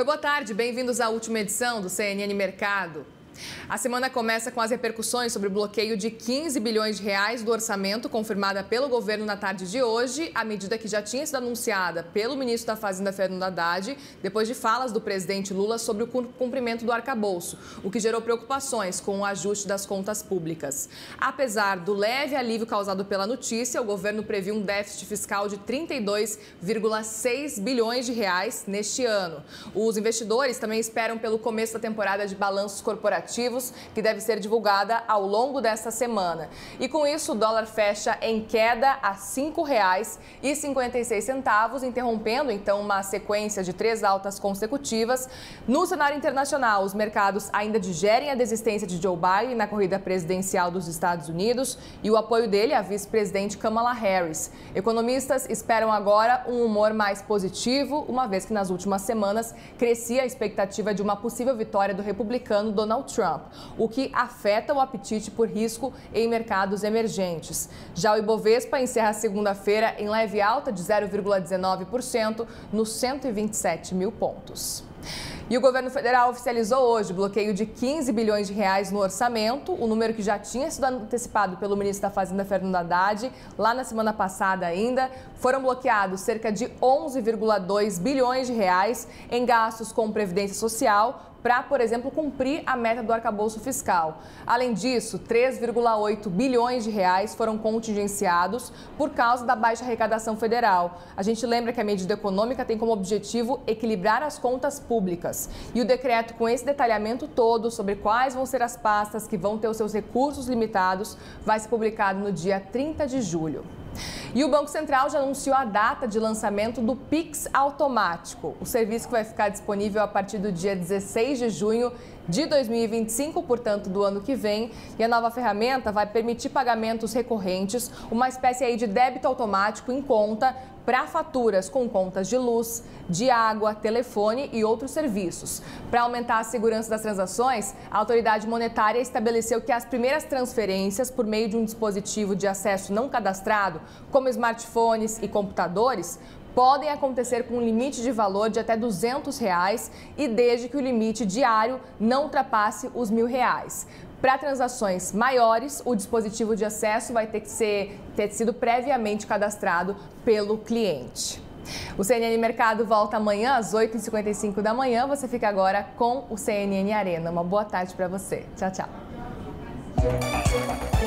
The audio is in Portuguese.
Oi, boa tarde. Bem-vindos à última edição do CNN Mercado. A semana começa com as repercussões sobre o bloqueio de 15 bilhões de reais do orçamento confirmada pelo governo na tarde de hoje, a medida que já tinha sido anunciada pelo ministro da Fazenda, Fernando Haddad, depois de falas do presidente Lula sobre o cumprimento do arcabouço, o que gerou preocupações com o ajuste das contas públicas. Apesar do leve alívio causado pela notícia, o governo previu um déficit fiscal de 32,6 bilhões de reais neste ano. Os investidores também esperam pelo começo da temporada de balanços corporativos, que deve ser divulgada ao longo desta semana. E com isso, o dólar fecha em queda a R$ 5,56, interrompendo então uma sequência de 3 altas consecutivas. No cenário internacional, os mercados ainda digerem a desistência de Joe Biden na corrida presidencial dos Estados Unidos e o apoio dele à vice-presidente Kamala Harris. Economistas esperam agora um humor mais positivo, uma vez que nas últimas semanas crescia a expectativa de uma possível vitória do republicano Donald Trump, o que afeta o apetite por risco em mercados emergentes. Já o Ibovespa encerra segunda-feira em leve alta de 0,19% nos 127 mil pontos. E o governo federal oficializou hoje o bloqueio de 15 bilhões de reais no orçamento, o número que já tinha sido antecipado pelo ministro da Fazenda, Fernando Haddad, lá na semana passada ainda. Foram bloqueados cerca de 11,2 bilhões de reais em gastos com previdência social, para, por exemplo, cumprir a meta do arcabouço fiscal. Além disso, 3,8 bilhões de reais foram contingenciados por causa da baixa arrecadação federal. A gente lembra que a medida econômica tem como objetivo equilibrar as contas públicas. E o decreto com esse detalhamento todo sobre quais vão ser as pastas que vão ter os seus recursos limitados vai ser publicado no dia 30 de julho. E o Banco Central já anunciou a data de lançamento do Pix automático. O serviço que vai ficar disponível a partir do dia 16 de junho de 2025, portanto, do ano que vem. E a nova ferramenta vai permitir pagamentos recorrentes, uma espécie aí de débito automático em conta para faturas com contas de luz, de água, telefone e outros serviços. Para aumentar a segurança das transações, a autoridade monetária estabeleceu que as primeiras transferências por meio de um dispositivo de acesso não cadastrado, como smartphones e computadores, podem acontecer com um limite de valor de até R$ 200 e desde que o limite diário não ultrapasse os R$ 1.000. Para transações maiores, o dispositivo de acesso vai ter sido previamente cadastrado pelo cliente. O CNN Mercado volta amanhã às 8h55 da manhã. Você fica agora com o CNN Arena. Uma boa tarde para você. Tchau, tchau.